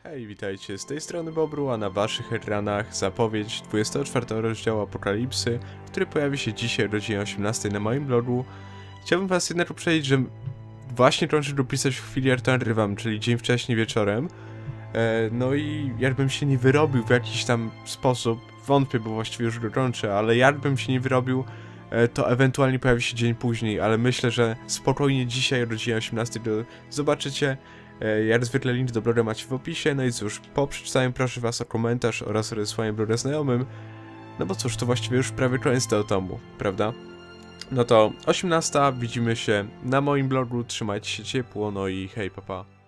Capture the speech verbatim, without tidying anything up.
Hej, witajcie, z tej strony Bobru, a na waszych ekranach zapowiedź dwudziestego czwartego rozdziału Apokalipsy, który pojawi się dzisiaj o godzinie osiemnastej na moim blogu. Chciałbym was jednak uprzedzić, że właśnie kończę go pisać w chwili, jak to nagrywam, czyli dzień wcześniej wieczorem. E, no i jakbym się nie wyrobił w jakiś tam sposób, wątpię, bo właściwie już go kończę, ale jakbym się nie wyrobił, e, to ewentualnie pojawi się dzień później, ale myślę, że spokojnie dzisiaj o godzinie osiemnastej go zobaczycie. Jak zwykle link do bloga macie w opisie, no i cóż, po przeczytaniu proszę was o komentarz oraz rozesłanie bloga znajomym, no bo cóż, to właściwie już prawie koniec tego tomu, prawda? No to osiemnasta, widzimy się na moim blogu, trzymajcie się ciepło, no i hej, papa.